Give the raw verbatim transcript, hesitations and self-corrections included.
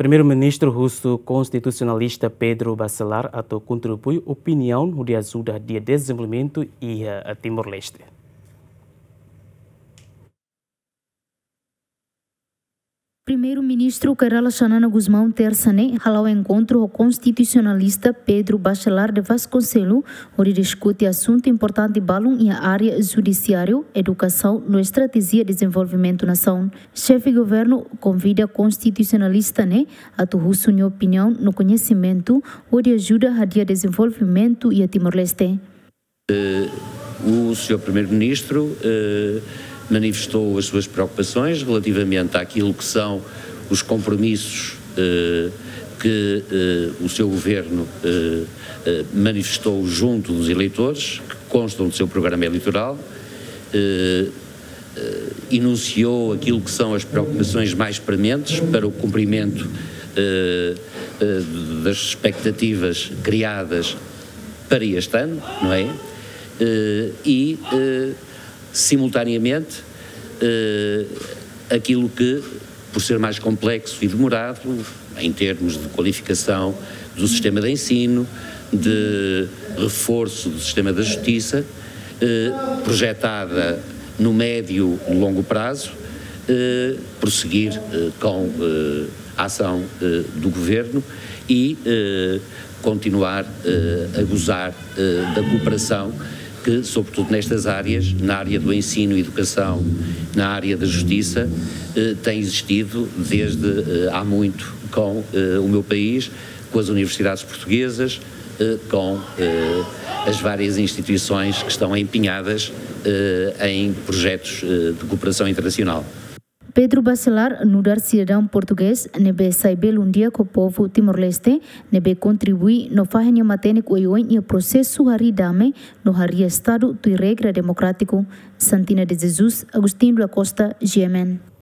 Primeiro-Ministro russo constitucionalista Pedro Bacelar atau contribui opinião de ajuda de desenvolvimento e a Timor-Leste. Primeiro-Ministro Kerala Xanana Guzmão terça-ne ao encontro o constitucionalista Pedro Bacelar de Vasconcelos, onde discute assunto importante balão em área judiciário, educação e estratégia de desenvolvimento nação. Chefe de governo convida constitucionalista né a tu sua opinião no conhecimento onde ajuda a dia desenvolvimento e a Timor-Leste. Uh, o senhor Primeiro-Ministro uh... manifestou as suas preocupações relativamente àquilo que são os compromissos eh, que eh, o seu governo eh, eh, manifestou junto dos eleitores, que constam do seu programa eleitoral, eh, eh, enunciou aquilo que são as preocupações mais prementes para o cumprimento eh, eh, das expectativas criadas para este ano, não é? Eh, e eh, simultaneamente, eh, aquilo que, por ser mais complexo e demorado, em termos de qualificação do sistema de ensino, de reforço do sistema da justiça, eh, projetada no médio e longo prazo, eh, prosseguir eh, com eh, a ação eh, do Governo e eh, continuar eh, a gozar eh, da cooperação que, sobretudo nestas áreas, na área do ensino e educação, na área da justiça, eh, tem existido desde eh, há muito com eh, o meu país, com as universidades portuguesas, eh, com eh, as várias instituições que estão empenhadas eh, em projetos eh, de cooperação internacional. Pedro Bacelar, nudar cidadão português, nebe saibel um dia com o povo Timor-Leste, nebe contribui no fahenha matênico e o processo hari dame no hari Estado do regra democrático. Santina de Jesus, Agostinho da Costa, G M N.